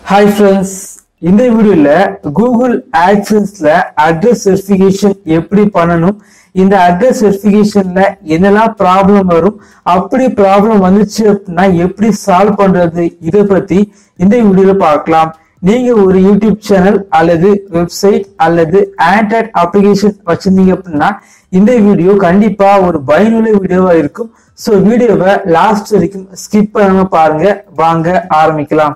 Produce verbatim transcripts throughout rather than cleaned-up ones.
Hi friends, இந்த வீடியோல Google AdSenseல address verification எப்படி பண்ணணும், இந்த அட்ரஸ் வெரிஃபிகேஷன்ல என்னெல்லாம் ப்ராப்ளம் வரும், அப்படி ப்ராப்ளம் வந்துச்சு அப்படின்னா எப்படி சால்வ் பண்றது, இதை பத்தி இந்த வீடியோல பார்க்கலாம். நீங்க ஒரு யூடியூப் சேனல் அல்லது வெப்சைட் அல்லது ஆண்ட்ராய்ட் அப்ளிகேஷன் வச்சிருந்தீங்க அப்படின்னா இந்த வீடியோ கண்டிப்பா ஒரு பயனுள்ள வீடியோவா இருக்கும். ஸோ வீடியோவை லாஸ்ட் வரைக்கும் ஸ்கிப் பண்ணாம பாருங்க. வாங்க ஆரம்பிக்கலாம்.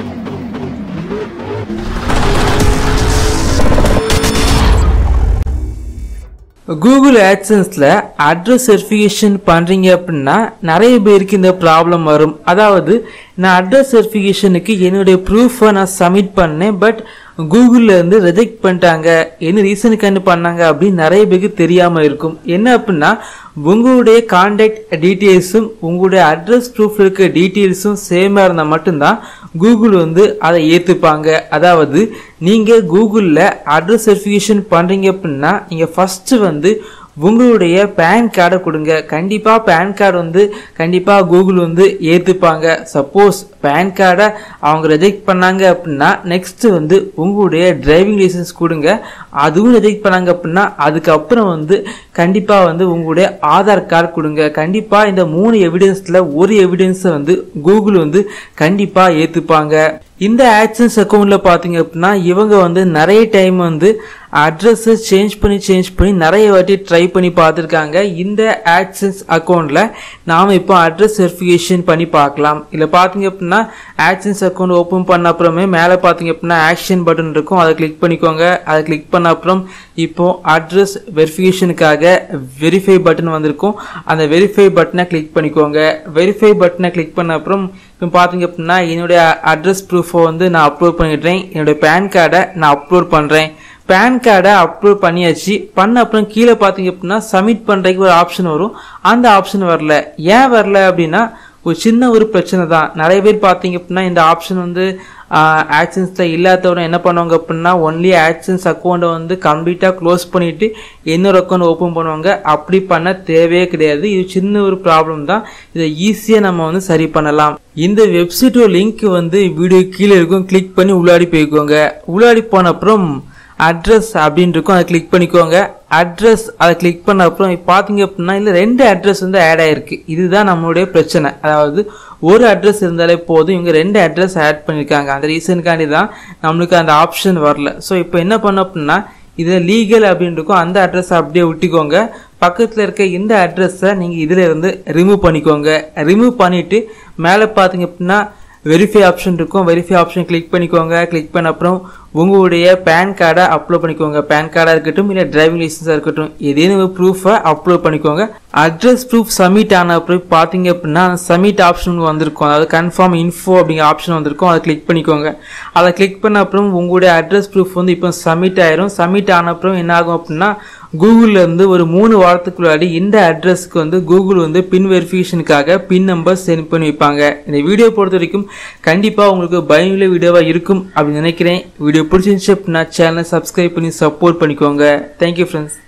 Google AdSenseல அட்ரஸ் வெரிஃபிகேஷன் பண்றீங்க அப்படின்னா நிறைய பேருக்கு இந்த ப்ராப்ளம் வரும். அதாவது நான் அட்ரஸ் வெரிஃபிகேஷனுக்கு என்னுடைய ப்ரூஃபை நான் சப்மிட் பண்ணேன், பட் கூகுள்ல இருந்து ரிஜெக்ட் பண்ணிட்டாங்க. என்ன ரீசனுக்கு பண்ணாங்க அப்படின்னு நிறைய பேருக்கு தெரியாம இருக்கும். என்ன அப்படின்னா உங்களுடைய கான்டாக்ட் டீட்டெயில்ஸும் உங்களுடைய அட்ரஸ் ப்ரூஃப் இருக்க டீட்டெயில்ஸும் சேமா இருந்தால் மட்டும்தான் கூகுள் வந்து அதை ஏற்றுப்பாங்க. அதாவது நீங்கள் கூகுளில் அட்ரஸ் வெரிஃபிகேஷன் பண்ணுறீங்க அப்படின்னா நீங்கள் ஃபஸ்ட்டு வந்து உங்களுடைய பேன் கார்டை கொடுங்க. கண்டிப்பாக பேன் கார்டு வந்து கண்டிப்பாக கூகுள் வந்து ஏற்றுப்பாங்க. சப்போஸ் பேன் கார்டை அவங்க ரிஜெக்ட் பண்ணாங்க அப்படின்னா நெக்ஸ்ட் வந்து உங்களுடைய டிரைவிங் லைசன்ஸ் கொடுங்க. அதுவும் ரிஜெக்ட் பண்ணாங்க அப்படின்னா அதுக்கப்புறம் வந்து கண்டிப்பாக வந்து உங்களுடைய ஆதார் கார்டு கொடுங்க. கண்டிப்பாக இந்த மூணு எவிடன்ஸில் ஒரு எவிடன்ஸை வந்து கூகுள் வந்து கண்டிப்பாக ஏற்றுப்பாங்க. இந்த AdSense அக்கௌண்ட்ல பாத்தீங்க அப்படின்னா இவங்க வந்து நிறைய டைம் வந்து அட்ரஸ் சேஞ்ச் பண்ணி சேஞ்ச் பண்ணி நிறைய வாட்டி ட்ரை பண்ணி பார்த்துருக்காங்க. இந்த AdSense அக்கௌண்ட்ல நாம இப்போ அட்ரஸ் வெரிஃபிகேஷன் பண்ணி பார்க்கலாம். இல்ல பாத்தீங்க அப்படின்னா AdSense அக்கௌண்ட் ஓபன் பண்ண அப்புறமே மேல பாத்தீங்க அப்படின்னா ஆக்ஷன் பட்டன் இருக்கும், அதை கிளிக் பண்ணிக்கோங்க. அதை கிளிக் பண்ண அப்புறம் இப்போ அட்ரஸ் வெரிஃபிகேஷனுக்காக வெரிஃபை பட்டன் வந்திருக்கும், அந்த வெரிஃபை பட்டனை கிளிக் பண்ணிக்கோங்க. வெரிஃபை பட்டனை கிளிக் பண்ண அப்புறம் இப்போ பார்த்தீங்க அப்படின்னா என்னுடைய அட்ரஸ் ப்ரூஃபை வந்து நான் அப்லோட் பண்ணிடுறேன். என்னுடைய பேன் கார்டை நான் அப்லோட் பண்ணுறேன். பேன் கார்டை அப்லோட் பண்ணியாச்சு. பண்ண அப்புறம் கீழே பார்த்தீங்க அப்படின்னா சப்மிட் பண்ணுறதுக்கு ஒரு ஆப்ஷன் வரும். அந்த ஆப்ஷன் வரல. ஏன் வரல அப்படின்னா ஒரு சின்ன ஒரு பிரச்சனை தான். நிறைய பேர் பார்த்தீங்க அப்படின்னா இந்த ஆப்ஷன் வந்து AdSenseல இல்லாதவரை என்ன பண்ணுவாங்க அப்படின்னா ஒன்லி AdSense அக்கௌண்ட்டை வந்து கம்ப்ளீட்டாக க்ளோஸ் பண்ணிட்டு இன்னொரு அக்கௌண்ட் ஓப்பன் பண்ணுவாங்க. அப்படி பண்ண தேவையே கிடையாது. இது சின்ன ஒரு ப்ராப்ளம் தான். இதை ஈஸியாக நம்ம வந்து சரி பண்ணலாம். இந்த வெப்சைட்டோட லிங்க் வந்து வீடியோ கீழே இருக்கும், கிளிக் பண்ணி உள்ளாடி போய்க்கோங்க. உள்ளாடி போன அப்புறம் அட்ரஸ் அப்படின்னு இருக்கும், அதை கிளிக் பண்ணிக்கோங்க. அட்ரஸ் அதை கிளிக் பண்ண அப்புறம் பார்த்தீங்க அப்படின்னா இல்லை ரெண்டு அட்ரஸ் வந்து ஆட் ஆயிருக்கு. இதுதான் நம்மளுடைய பிரச்சனை. அதாவது ஒரு அட்ரஸ் இருந்தாலே போதும், இவங்க ரெண்டு அட்ரஸ் ஆட் பண்ணியிருக்காங்க. அந்த ரீசனுக்காண்டி தான் நம்மளுக்கு அந்த ஆப்ஷன் வரல. ஸோ இப்போ என்ன பண்ண அப்படின்னா இதில் லீகல் அப்படின்னு இருக்கும், அந்த அட்ரஸ் அப்படியே விட்டுக்கோங்க. பக்கத்தில் இருக்க இந்த அட்ரஸை நீங்கள் இதில் இருந்து ரிமூவ் பண்ணிக்கோங்க. ரிமூவ் பண்ணிவிட்டு மேலே பார்த்தீங்க அப்படின்னா வெரிஃபை ஆப்ஷன் இருக்கும், வெரிஃபை ஆப்ஷன் கிளிக் பண்ணிக்கோங்க. கிளிக் பண்ண அப்புறம் உங்களுடைய பேன் கார்டை அப்லோட் பண்ணிக்கோங்க. பேன் கார்டாக இருக்கட்டும் இல்லை டிரைவிங் லைசன்ஸாக இருக்கட்டும் ஏதேனும் ப்ரூஃபை அப்லோட் பண்ணிக்கோங்க. அட்ரஸ் ப்ரூஃப் சப்மிட் ஆன அப்புறம் பார்த்தீங்க அப்படின்னா சப்மிட் ஆப்ஷன் வந்திருக்கும், அதாவது கன்ஃபார்ம் இன்ஃபோ அப்படிங்கிற ஆப்ஷன் வந்திருக்கும், அதை கிளிக் பண்ணிக்கோங்க. அதை கிளிக் பண்ண அப்புறம் உங்களுடைய அட்ரஸ் ப்ரூஃப் வந்து இப்போ சப்மிட் ஆயிரும். சப்மிட் ஆன அப்புறம் என்ன ஆகும் அப்படின்னா கூகுள்ல இருந்து ஒரு மூணு வாரத்துக்குள்ளாடி இந்த அட்ரஸ்க்கு வந்து கூகுள் வந்து பின் வெரிஃபிகேஷனுக்காக பின் நம்பர் சென்ட் பண்ணி வைப்பாங்க. இந்த வீடியோ பொறுத்த வரைக்கும் கண்டிப்பாக உங்களுக்கு பயனுள்ள வீடியோவாக இருக்கும் அப்படின்னு நினைக்கிறேன். வீடியோ பிடிச்சிருந்துச்சு அப்படின்னா சேனலை சப்ஸ்கிரைப் பண்ணி சப்போர்ட் பண்ணிக்கோங்க. Thank you friends.